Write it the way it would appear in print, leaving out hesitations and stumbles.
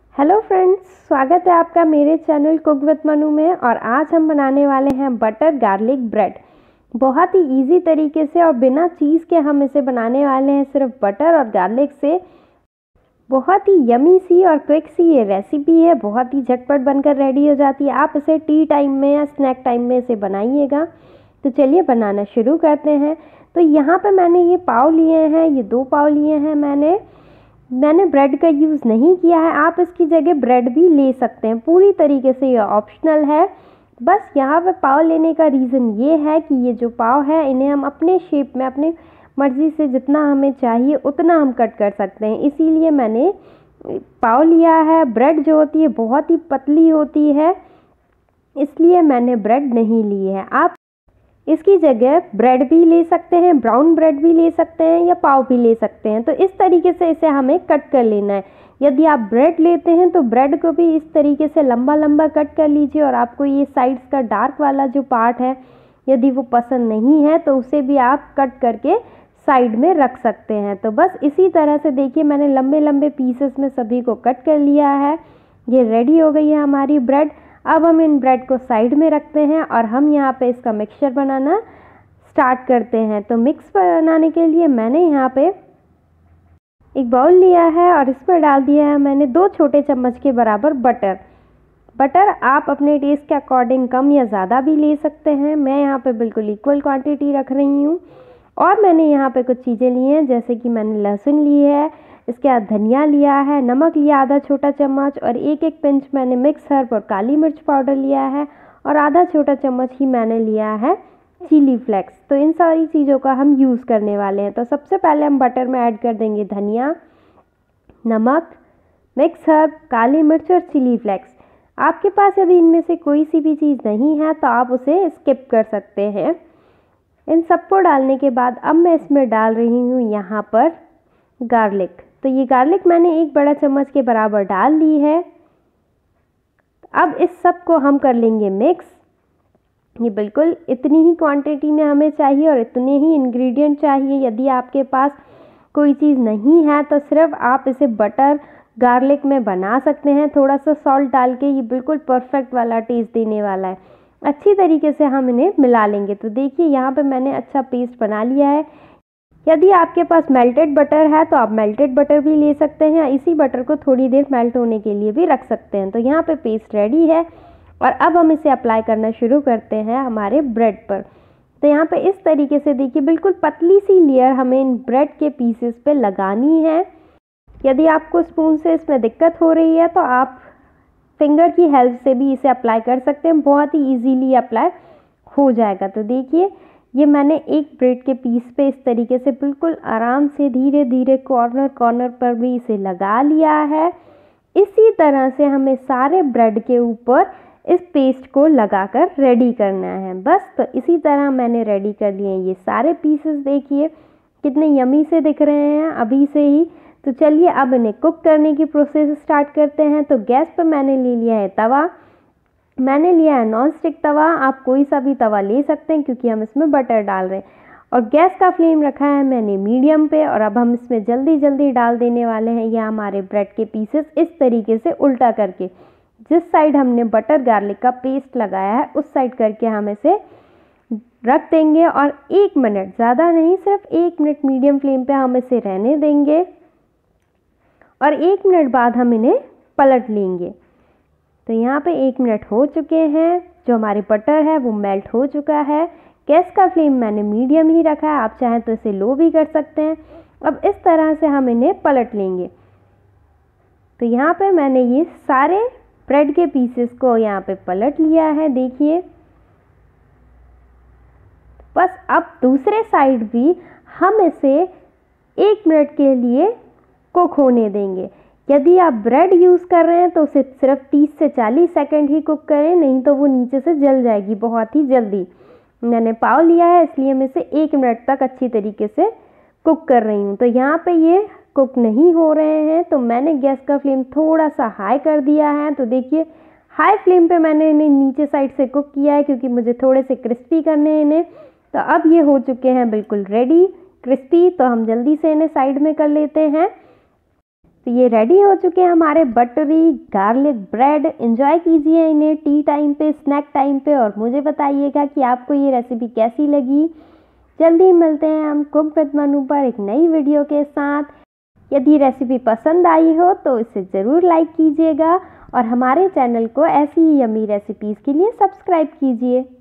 Hello friends, स्वागत है आपका मेरे चैनल कुक विद मनु में। और आज हम बनाने वाले हैं बटर गार्लिक ब्रेड। बहुत ही इजी तरीके से और बिना चीज़ के हम इसे बनाने वाले हैं, सिर्फ बटर और गार्लिक से। बहुत ही यमी सी और क्विक सी ये रेसिपी है, बहुत ही झटपट बनकर रेडी हो जाती है। आप इसे टी टाइम में या स्नैक टाइम में इसे बनाइएगा। तो चलिए बनाना शुरू करते हैं। तो यहाँ पे मैंने ये पाव लिए हैं, ये 2 पाव लिए हैं। मैंने ब्रेड का यूज़ नहीं किया है। आप इसकी जगह ब्रेड भी ले सकते हैं, पूरी तरीके से ये ऑप्शनल है। बस यहाँ पे पाव लेने का रीज़न ये है कि ये जो पाव है इन्हें हम अपने शेप में अपनी मर्ज़ी से जितना हमें चाहिए उतना हम कट कर सकते हैं, इसीलिए मैंने पाव लिया है। ब्रेड जो होती है बहुत ही पतली होती है, इसलिए मैंने ब्रेड नहीं ली है। आप इसकी जगह ब्रेड भी ले सकते हैं, ब्राउन ब्रेड भी ले सकते हैं या पाव भी ले सकते हैं। तो इस तरीके से इसे हमें कट कर लेना है। यदि आप ब्रेड लेते हैं तो ब्रेड को भी इस तरीके से लंबा लंबा कट कर लीजिए। और आपको ये साइड्स का डार्क वाला जो पार्ट है, यदि वो पसंद नहीं है तो उसे भी आप कट करके साइड में रख सकते हैं। तो बस इसी तरह से देखिए, मैंने लंबे लंबे पीसेस में सभी को कट कर लिया है। ये रेडी हो गई है हमारी ब्रेड। अब हम इन ब्रेड को साइड में रखते हैं और हम यहाँ पे इसका मिक्सचर बनाना स्टार्ट करते हैं। तो मिक्स बनाने के लिए मैंने यहाँ पे एक बाउल लिया है और इसमें डाल दिया है मैंने 2 छोटे चम्मच के बराबर बटर आप अपने टेस्ट के अकॉर्डिंग कम या ज़्यादा भी ले सकते हैं। मैं यहाँ पे बिल्कुल इक्वल क्वांटिटी रख रही हूँ। और मैंने यहाँ पे कुछ चीज़ें ली हैं, जैसे कि मैंने लहसुन ली है, इसके बाद धनिया लिया है, नमक लिया आधा छोटा चम्मच, और एक पिंच मैंने मिक्स हर्ब और काली मिर्च पाउडर लिया है, और आधा छोटा चम्मच ही मैंने लिया है चिली फ्लेक्स। तो इन सारी चीज़ों का हम यूज़ करने वाले हैं। तो सबसे पहले हम बटर में ऐड कर देंगे धनिया, नमक, मिक्स हर्ब, काली मिर्च और चिली फ्लेक्स। आपके पास यदि इनमें से कोई सी भी चीज़ नहीं है तो आप उसे स्किप कर सकते हैं। इन सबको डालने के बाद अब मैं इसमें डाल रही हूँ यहाँ पर गार्लिक। तो ये गार्लिक मैंने 1 बड़ा चम्मच के बराबर डाल ली है। अब इस सब को हम कर लेंगे मिक्स। ये बिल्कुल इतनी ही क्वांटिटी में हमें चाहिए और इतने ही इंग्रेडिएंट चाहिए। यदि आपके पास कोई चीज़ नहीं है तो सिर्फ आप इसे बटर गार्लिक में बना सकते हैं, थोड़ा सा सॉल्ट डाल के। ये बिल्कुल परफेक्ट वाला टेस्ट देने वाला है। अच्छी तरीके से हम इन्हें मिला लेंगे। तो देखिए यहाँ पे मैंने अच्छा पेस्ट बना लिया है। यदि आपके पास मेल्टेड बटर है तो आप मेल्टेड बटर भी ले सकते हैं, इसी बटर को थोड़ी देर मेल्ट होने के लिए भी रख सकते हैं। तो यहाँ पे पेस्ट रेडी है और अब हम इसे अप्लाई करना शुरू करते हैं हमारे ब्रेड पर। तो यहाँ पे इस तरीके से देखिए, बिल्कुल पतली सी लेयर हमें इन ब्रेड के पीसेस पे लगानी है। यदि आपको स्पून से इसमें दिक्कत हो रही है तो आप फिंगर की हेल्प से भी इसे अप्लाई कर सकते हैं, बहुत ही ईजीली अप्लाई हो जाएगा। तो देखिए, ये मैंने एक ब्रेड के पीस पे इस तरीके से बिल्कुल आराम से धीरे धीरे कॉर्नर पर भी इसे लगा लिया है। इसी तरह से हमें सारे ब्रेड के ऊपर इस पेस्ट को लगाकर रेडी करना है। बस तो इसी तरह मैंने रेडी कर लिए हैं ये सारे पीसेस। देखिए कितने यमी से दिख रहे हैं अभी से ही। तो चलिए अब इन्हें कुक करने की प्रोसेस स्टार्ट करते हैं। तो गैस पर मैंने ले लिया है तवा। मैंने लिया है नॉन स्टिक तवा। आप कोई सा भी तवा ले सकते हैं क्योंकि हम इसमें बटर डाल रहे हैं। और गैस का फ्लेम रखा है मैंने मीडियम पे। और अब हम इसमें जल्दी जल्दी डाल देने वाले हैं ये हमारे ब्रेड के पीसेस, इस तरीके से उल्टा करके। जिस साइड हमने बटर गार्लिक का पेस्ट लगाया है उस साइड करके हम इसे रख देंगे। और 1 मिनट, ज़्यादा नहीं, सिर्फ 1 मिनट मीडियम फ्लेम पे हम इसे रहने देंगे। और 1 मिनट बाद हम इन्हें पलट लेंगे। तो यहाँ पे 1 मिनट हो चुके हैं। जो हमारी बटर है वो मेल्ट हो चुका है। गैस का फ्लेम मैंने मीडियम ही रखा है, आप चाहें तो इसे लो भी कर सकते हैं। अब इस तरह से हम इन्हें पलट लेंगे। तो यहाँ पे मैंने ये सारे ब्रेड के पीसेस को यहाँ पे पलट लिया है, देखिए। बस अब दूसरे साइड भी हम इसे 1 मिनट के लिए कुक होने देंगे। यदि आप ब्रेड यूज़ कर रहे हैं तो उसे सिर्फ 30 से 40 सेकंड ही कुक करें, नहीं तो वो नीचे से जल जाएगी बहुत ही जल्दी। मैंने पाव लिया है इसलिए मैं इसे 1 मिनट तक अच्छी तरीके से कुक कर रही हूँ। तो यहाँ पे ये कुक नहीं हो रहे हैं तो मैंने गैस का फ्लेम थोड़ा सा हाई कर दिया है। तो देखिए, हाई फ्लेम पे मैंने इन्हें नीचे साइड से कुक किया है क्योंकि मुझे थोड़े से क्रिस्पी करने हैं इन्हें। तो अब ये हो चुके हैं बिल्कुल रेडी, क्रिस्पी। तो हम जल्दी से इन्हें साइड में कर लेते हैं। तो ये रेडी हो चुके हैं हमारे बटरी गार्लिक ब्रेड। एंजॉय कीजिए इन्हें टी टाइम पे, स्नैक टाइम पे, और मुझे बताइएगा कि आपको ये रेसिपी कैसी लगी। जल्दी मिलते हैं हम कुक विद मनु पर एक नई वीडियो के साथ। यदि रेसिपी पसंद आई हो तो इसे ज़रूर लाइक कीजिएगा और हमारे चैनल को ऐसी ही यम्मी रेसिपीज़ के लिए सब्सक्राइब कीजिए।